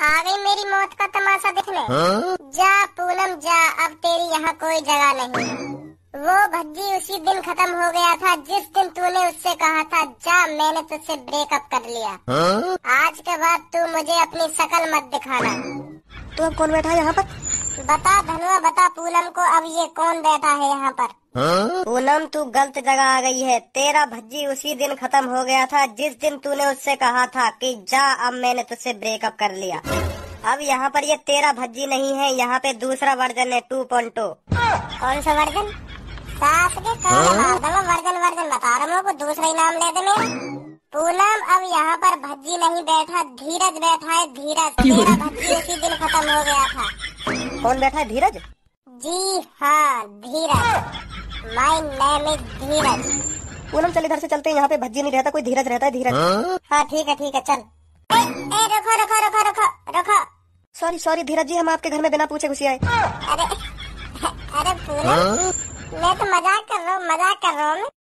आ गई मेरी मौत का तमाशा दिखने। जा पूनम जा, अब तेरी यहाँ कोई जगह नहीं। वो भज्जी उसी दिन खत्म हो गया था जिस दिन तूने उससे कहा था जा मैंने तुझसे ब्रेकअप कर लिया। आज के बाद तू मुझे अपनी शकल मत दिखाना। तो अब कौन बैठा है यहाँ पर? बता धनुआ, बता पूनम को अब ये कौन बैठा है यहाँ पर। पूनम तू गलत जगह आ गई है। तेरा भज्जी उसी दिन खत्म हो गया था जिस दिन तूने उससे कहा था कि जा अब मैंने तुझसे ब्रेकअप कर लिया। अब यहाँ पर ये तेरा भज्जी नहीं है, यहाँ पे दूसरा वर्जन है 2.0। कौन सा वर्जन? सास के कान मार दूंगा। वर्जन वर्जन बता रहा हूँ, दूसरा ही नाम ले दे मेरा। पूनम अब यहाँ पर भज्जी नहीं बैठा, धीरज बैठा है। धीरज, तेरा भज्जी उसी दिन खत्म हो गया था। कौन बैठा है? धीरज? जी हाँ Dheeraj, my name is Dheeraj. Poonam चल इधर से चलते हैं, यहाँ पे भज्जी नहीं रहता, कोई धीरज रहता है। धीरज? हाँ ठीक है चल। रुको रुको रुको रुको रुको। सॉरी धीरज जी, हम आपके घर में बिना पूछे घुस आए। अरे पूनम, मैं तो मजाक कर रहा हूँ मैं।